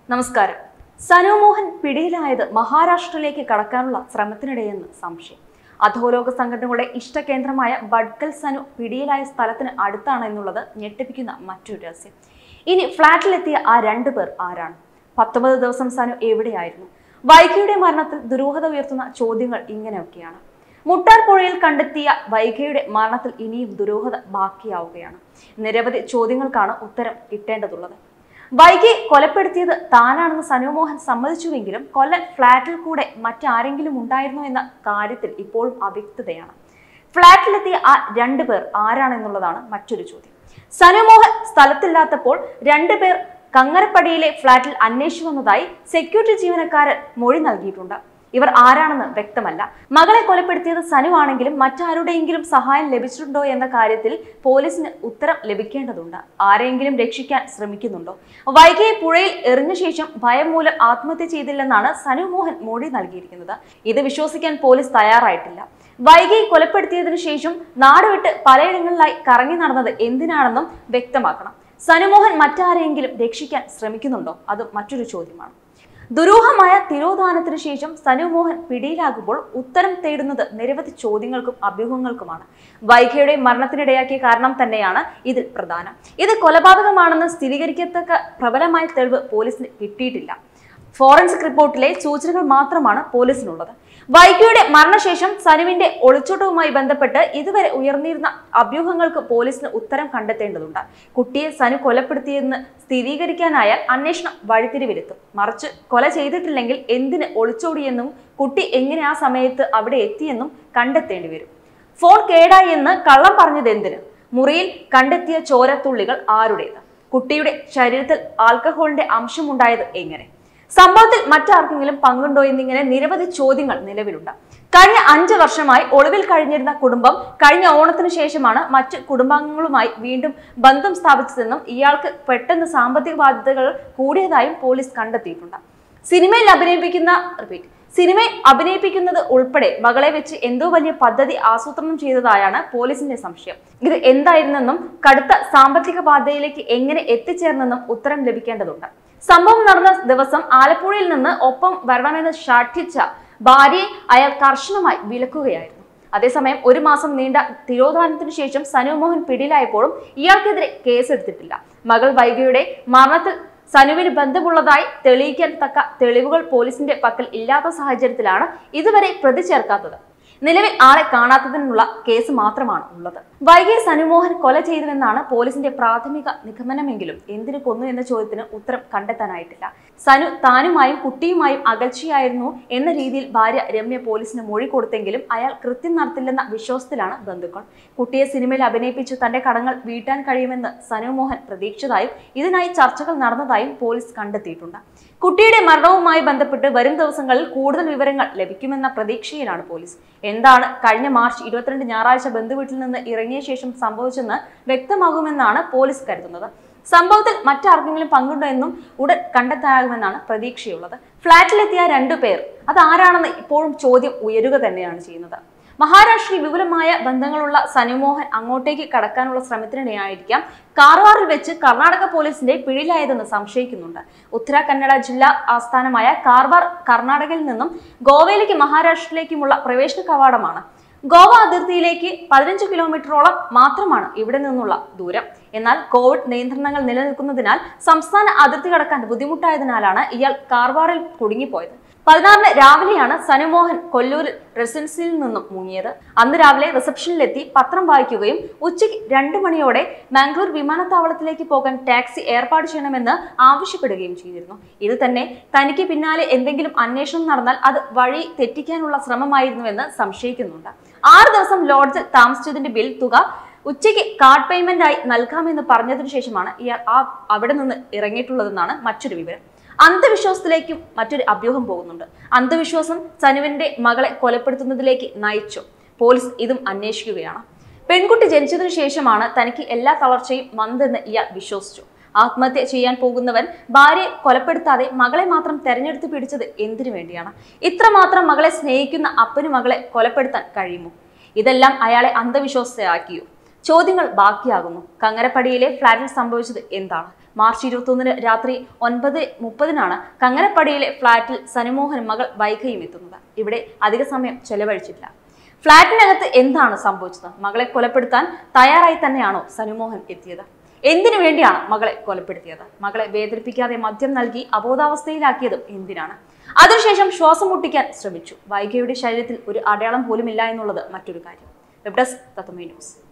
നമസ്കാരം. സനു മോഹൻ പിടിയിലായത് മഹാരാഷ്ട്രയിലേക്ക് കടക്കാനുള്ള ശ്രമത്തിനിടെയെന്ന് സംശയം. അധോലോക സംഘടനകളുടെ ഇഷ്ടകേന്ദ്രമായ ബഡ്കൽ സനു പിടിയിലായ സ്ഥലത്തിന് അടുത്താണ് എന്നുള്ളത് ഞെട്ടിപ്പിക്കുന്ന മറ്റൊരു രഹസ്യം. ഇനി ഫ്ളാറ്റിലെത്തിയ ആ രണ്ടുപേർ ആരാണ്? 19 ദിവസം സനു എവിടെയായിരുന്നു? വൈഗയുടെ മരണത്തിൽ ദുരൂഹത ഉയർത്തുന്ന ചോദ്യങ്ങൾ ഇങ്ങനെയൊക്കെയാണ്. മുട്ടാർ പുഴയിൽ കണ്ടെത്തിയ വൈഗയുടെ മരണത്തിൽ ഇനിയും ദുരൂഹത ബാക്കിയാവുകയാണ്. നിരവധി ചോദ്യങ്ങൾക്കാണ് ഉത്തരം കിട്ടേണ്ടതുള്ളത്. വൈഗയെ കൊലപ്പെടുത്തിയത് താനാണെന്ന് സനു മോഹൻ സമ്മതിച്ചുവെങ്കിലും കൊല്ലൻ ഫ്ളാറ്റിൽ കൂടെ മറ്റാരെങ്കിലും ഉണ്ടായിരുന്നോ എന്ന കാര്യത്തിൽ ഇപ്പോഴും അവ്യക്തതയാണ്. ഫ്ളാറ്റിലെത്തിയ ആ രണ്ടുപേർ ആരാണെന്നുള്ളതാണ് മറ്റൊരു ചോദ്യം. സനു മോഹൻ സ്ഥലത്തില്ലാത്തപ്പോൾ രണ്ടുപേർ കങ്ങരപ്പടിയിലെ ഫ്ളാറ്റിൽ അന്വേഷിച്ചു വന്നതായി സെക്യൂരിറ്റി ജീവനക്കാരൻ മൊഴി നൽകിയിട്ടുണ്ട്. ഇവർ ആരാണെന്ന് വ്യക്തമല്ല. മകളെ കൊലപ്പെടുത്തിയത് സനു ആണെങ്കിലും മറ്റാരുടെയെങ്കിലും സഹായം ലഭിച്ചിട്ടുണ്ടോ എന്ന കാര്യത്തിൽ പോലീസിന് ഉത്തരം ലഭിക്കേണ്ടതുണ്ട്. ആരെങ്കിലും രക്ഷിക്കാൻ ശ്രമിക്കുന്നുണ്ടോ? വൈഗയെ പുഴയിൽ എറിഞ്ഞ ശേഷം ഭയം മൂലം ആത്മഹത്യ ചെയ്തില്ലെന്നാണ് സനു മോഹൻ മൊഴി നൽകിയിരിക്കുന്നത്. ഇത് വിശ്വസിക്കാൻ പോലീസ് തയ്യാറായിട്ടില്ല. വൈഗയെ കൊലപ്പെടുത്തിയതിനു ശേഷം നാടുവിട്ട് പലയിടങ്ങളിലായി കറങ്ങി നടന്നത് എന്തിനാണെന്നും വ്യക്തമാക്കണം. സനുമോഹൻ മറ്റാരെയെങ്കിലും രക്ഷിക്കാൻ ശ്രമിക്കുന്നുണ്ടോ? അത് മറ്റൊരു ചോദ്യമാണ്. ദുരൂഹമായ തിരോധാനത്തിന് ശേഷം സനു മോഹൻ പിടിയിലാകുമ്പോൾ ഉത്തരം തേടുന്നത് നിരവധി ചോദ്യങ്ങൾക്കും അഭ്യൂഹങ്ങൾക്കുമാണ്. വൈഗയുടെ മരണത്തിനിടയാക്കിയ കാരണം തന്നെയാണ് ഇതിൽ പ്രധാനം. ഇത് കൊലപാതകമാണെന്ന് സ്ഥിരീകരിക്കത്തക്ക പ്രബലമായ തെളിവ് പോലീസിന് കിട്ടിയിട്ടില്ല. ഫോറൻസിക് റിപ്പോർട്ടിലെ സൂചനകൾ മാത്രമാണ് പോലീസിനുള്ളത്. വൈഗയുടെ മരണശേഷം സനുവിന്റെ ഒളിച്ചോട്ടവുമായി ബന്ധപ്പെട്ട് ഇതുവരെ ഉയർന്നിരുന്ന അഭ്യൂഹങ്ങൾക്ക് പോലീസിന് ഉത്തരം കണ്ടെത്തേണ്ടതുണ്ട്. കുട്ടിയെ സനു കൊലപ്പെടുത്തിയെന്ന് സ്ഥിരീകരിക്കാനായാൽ അന്വേഷണം വഴിത്തിരിവിലെത്തും. മറിച്ച് കൊല ചെയ്തിട്ടില്ലെങ്കിൽ എന്തിന് ഒളിച്ചോടിയെന്നും കുട്ടി എങ്ങനെ ആ സമയത്ത് അവിടെ എത്തിയെന്നും കണ്ടെത്തേണ്ടി വരും. ഫോൺ കേടായി എന്ന് കള്ളം പറഞ്ഞത് എന്തിന്? മുറിയിൽ കണ്ടെത്തിയ ചോരത്തുള്ളികൾ ആരുടേത്? കുട്ടിയുടെ ശരീരത്തിൽ ആൽക്കഹോളിന്റെ അംശമുണ്ടായത് എങ്ങനെ? സംഭവത്തിൽ മറ്റാർക്കെങ്കിലും പങ്കുണ്ടോ എന്നിങ്ങനെ നിരവധി ചോദ്യങ്ങൾ നിലവിലുണ്ട്. കഴിഞ്ഞ 5 വർഷമായി ഒളിവിൽ കഴിഞ്ഞിരുന്ന കുടുംബം കഴിഞ്ഞ ഓണത്തിന് ശേഷമാണ് മറ്റ് കുടുംബാംഗങ്ങളുമായി വീണ്ടും ബന്ധം സ്ഥാപിച്ചതെന്നും ഇയാൾക്ക് പെട്ടെന്ന് സാമ്പത്തിക ബാധ്യതകൾ കൂടിയതായും പോലീസ് കണ്ടെത്തിയിട്ടുണ്ട്. സിനിമയിൽ അഭിനയിപ്പിക്കുന്നത് ഉൾപ്പെടെ മകളെ വെച്ച് എന്തോ വലിയ പദ്ധതി ആസൂത്രണം ചെയ്തതായാണ് പോലീസിന്റെ സംശയം. ഇത് എന്തായിരുന്നെന്നും കടുത്ത സാമ്പത്തിക ബാധ്യതയിലേക്ക് എങ്ങനെ എത്തിച്ചേർന്നെന്നും ഉത്തരം ലഭിക്കേണ്ടതുണ്ട്. സംഭവം നടന്ന ദിവസം ആലപ്പുഴയിൽ നിന്ന് ഒപ്പം വരണമെന്ന് ശാഠ്യച്ച ഭാര്യയെ അയാൾ കർശനമായി വിലക്കുകയായിരുന്നു. അതേസമയം 1 മാസം നീണ്ട തിരോധാനത്തിനു ശേഷം സനു മോഹൻ പിടിയിലായപ്പോഴും ഇയാൾക്കെതിരെ കേസെടുത്തിട്ടില്ല. മകൾ വൈഗയുടെ മരണത്തിൽ സനുവിന് ബന്ധമുള്ളതായി തെളിയിക്കാൻ തക്ക തെളിവുകൾ പോലീസിന്റെ പക്കൽ ഇല്ലാത്ത സാഹചര്യത്തിലാണ് ഇതുവരെ പ്രതി ചേർക്കാത്തത്. നിലവിൽ ആളെ കാണാത്തതിനുള്ള കേസ് മാത്രമാണ് ഉള്ളത്. വൈഗയെ സനുമോഹൻ കൊല ചെയ്തുവെന്നാണ് പോലീസിന്റെ പ്രാഥമിക നിഗമനമെങ്കിലും എന്തിനു കൊന്നു എന്ന ചോദ്യത്തിന് ഉത്തരം കണ്ടെത്താനായിട്ടില്ല. സനു താനുമായും കുട്ടിയുമായും അകൽച്ചയായിരുന്നു എന്ന രീതിയിൽ ഭാര്യ രമ്യ പോലീസിന് മൊഴി കൊടുത്തെങ്കിലും അയാൾ കൃത്യം നടത്തില്ലെന്ന വിശ്വാസത്തിലാണ് ബന്ധുക്കൾ. കുട്ടിയെ സിനിമയിൽ അഭിനയിപ്പിച്ച് തന്റെ കടങ്ങൾ വീട്ടാൻ കഴിയുമെന്ന് സനു മോഹൻ പ്രതീക്ഷിച്ചതായും ഇതിനായി ചർച്ചകൾ നടന്നതായും പോലീസ് കണ്ടെത്തിയിട്ടുണ്ട്. കുട്ടിയുടെ മരണവുമായി ബന്ധപ്പെട്ട് വരും ദിവസങ്ങളിൽ കൂടുതൽ വിവരങ്ങൾ ലഭിക്കുമെന്ന പ്രതീക്ഷയിലാണ് പോലീസ്. എന്താണ് കഴിഞ്ഞ മാർച്ച് 22 ഞായറാഴ്ച ബന്ധുവീട്ടിൽ നിന്ന് ഇറങ്ങിയ ശേഷം സംഭവിച്ചെന്ന് വ്യക്തമാകുമെന്നാണ് പോലീസ് കരുതുന്നത്. സംഭവത്തിൽ മറ്റാർക്കെങ്കിലും പങ്കുണ്ടോ എന്നും ഉടൻ കണ്ടെത്താനാകുമെന്നാണ് പ്രതീക്ഷയുള്ളത്. ഫ്ളാറ്റിലെത്തിയ 2 പേർ അതാരാണെന്ന് ഇപ്പോഴും ചോദ്യം ഉയരുക തന്നെയാണ് ചെയ്യുന്നത്. മഹാരാഷ്ട്രയിൽ വിപുലമായ ബന്ധങ്ങളുള്ള സനു മോഹൻ അങ്ങോട്ടേക്ക് കടക്കാനുള്ള ശ്രമത്തിനിടെയായിരിക്കാം കാർവാറിൽ വെച്ച് കർണാടക പോലീസിന്റെ പിടിയിലായതെന്ന് സംശയിക്കുന്നുണ്ട്. ഉത്തര കന്നഡ ജില്ലാ ആസ്ഥാനമായ കാർവാർ കർണാടകയിൽ നിന്നും ഗോവയിലേക്ക് മഹാരാഷ്ട്രയിലേക്കുമുള്ള പ്രവേശന കവാടമാണ്. ഗോവ അതിർത്തിയിലേക്ക് 15 കിലോമീറ്ററോളം മാത്രമാണ് ഇവിടെ നിന്നുള്ള ദൂരം. എന്നാൽ കോവിഡ് നിയന്ത്രണങ്ങൾ നിലനിൽക്കുന്നതിനാൽ സംസ്ഥാന അതിർത്തി കടക്കാൻ ബുദ്ധിമുട്ടായതിനാലാണ് ഇയാൾ കാർവാറിൽ കുടുങ്ങിപ്പോയത്. 16 രാവിലെയാണ് സനു മോഹൻ കൊല്ലൂരിൽ റെസിഡൻസിയിൽ നിന്നും മുങ്ങിയത്. അന്ന് രാവിലെ റിസപ്ഷനിലെത്തി പത്രം വായിക്കുകയും ഉച്ചയ്ക്ക് 2 മണിയോടെ മാംഗ്ലൂർ വിമാനത്താവളത്തിലേക്ക് പോകാൻ ടാക്സി ഏർപ്പാട് ചെയ്യണമെന്ന് ആവശ്യപ്പെടുകയും ചെയ്തിരുന്നു. ഇത് തന്നെ തനിക്ക് പിന്നാലെ എന്തെങ്കിലും അന്വേഷണം നടന്നാൽ അത് വഴി തെറ്റിക്കാനുള്ള ശ്രമമായിരുന്നുവെന്ന് സംശയിക്കുന്നുണ്ട്. 6 ദിവസം ലോഡ്ജിൽ താമസിച്ചതിന്റെ ബിൽ തുക ഉച്ചയ്ക്ക് കാർഡ് പേയ്മെന്റ് ആയി നൽകാമെന്ന് പറഞ്ഞതിനു ശേഷമാണ് ഇയാൾ അവിടെ നിന്ന് ഇറങ്ങിയിട്ടുള്ളതെന്നാണ് മറ്റൊരു വിവരം. അന്ധവിശ്വാസത്തിലേക്കും മറ്റൊരു അഭ്യൂഹം പോകുന്നുണ്ട്. അന്ധവിശ്വാസം സനുവിന്റെ മകളെ കൊലപ്പെടുത്തുന്നതിലേക്ക് നയിച്ചു. പോലീസ് ഇതും അന്വേഷിക്കുകയാണ്. പെൺകുട്ടി ജനിച്ചതിനു ശേഷമാണ് തനിക്ക് എല്ലാ തളർച്ചയും വന്നെന്ന് ഇയാൾ വിശ്വസിച്ചു. ആത്മഹത്യ ചെയ്യാൻ പോകുന്നവൻ ഭാര്യയെ കൊലപ്പെടുത്താതെ മകളെ മാത്രം തെരഞ്ഞെടുത്ത് പിടിച്ചത് എന്തിനു വേണ്ടിയാണ്? ഇത്രമാത്രം മകളെ സ്നേഹിക്കുന്ന അപ്പനു മകളെ കൊലപ്പെടുത്താൻ കഴിയുമോ? ഇതെല്ലാം അയാളെ അന്ധവിശ്വാസത്തിലാക്കിയോ? ചോദ്യങ്ങൾ ബാക്കിയാകുന്നു. കങ്ങരപ്പടിയിലെ ഫ്ളാറ്റിൽ സംഭവിച്ചത് എന്താണ്? മാർച്ച് 21 രാത്രി 9:30 കങ്ങരപ്പടിയിലെ ഫ്ളാറ്റിൽ സനുമോഹൻ മകൾ വൈഗയും എത്തുന്നത്. ഇവിടെ അധിക സമയം ചെലവഴിച്ചില്ല. ഫ്ളാറ്റിനകത്ത് എന്താണ് സംഭവിച്ചത്? മകളെ കൊലപ്പെടുത്താൻ തയ്യാറായി തന്നെയാണോ സനുമോഹൻ എത്തിയത്? എന്തിനു വേണ്ടിയാണ് മകളെ കൊലപ്പെടുത്തിയത്? മകളെ വേദനിപ്പിക്കാതെ മദ്യം നൽകി അബോധാവസ്ഥയിലാക്കിയതും എന്തിനാണ്? അതിനുശേഷം ശ്വാസം മുട്ടിക്കാൻ ശ്രമിച്ചു. വൈഗയുടെ ശരീരത്തിൽ ഒരു അടയാളം പോലും ഇല്ല എന്നുള്ളത് മറ്റൊരു കാര്യം. Web desk Tatwamayi news.